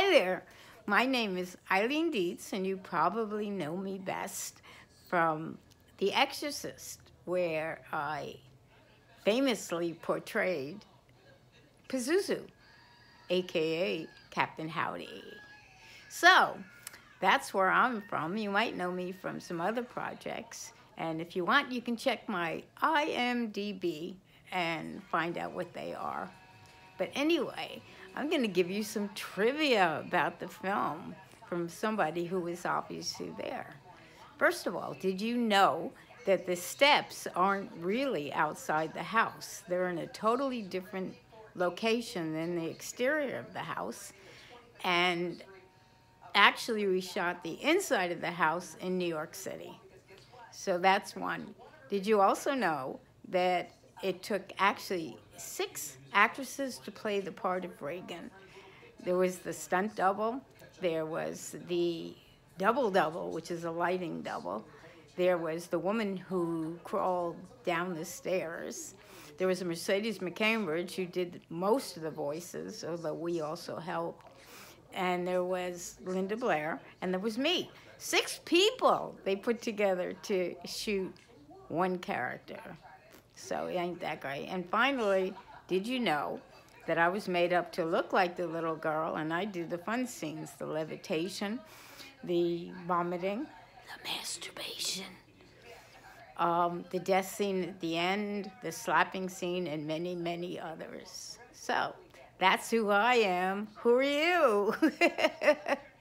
Hi there. My name is Eileen Dietz, and you probably know me best from The Exorcist, where I famously portrayed Pazuzu, aka Captain Howdy. So, that's where I'm from. You might know me from some other projects, and if you want, you can check my IMDb and find out what they are. But anyway, I'm going to give you some trivia about the film from somebody who was obviously there. First of all, did you know that the steps aren't really outside the house? They're in a totally different location than the exterior of the house. And actually, we shot the inside of the house in New York City. So that's one. Did you also know that it took actually 6 actresses to play the part of Reagan? There was the stunt double, there was the double, which is a lighting double, there was the woman who crawled down the stairs, there was a Mercedes McCambridge who did most of the voices, although we also helped, and there was Linda Blair, and there was me. 6 people they put together to shoot one character. So ain't that great? And finally, did you know that I was made up to look like the little girl, and I do the fun scenes, the levitation, the vomiting, the masturbation, the death scene at the end, the slapping scene, and many, many others. So that's who I am. Who are you?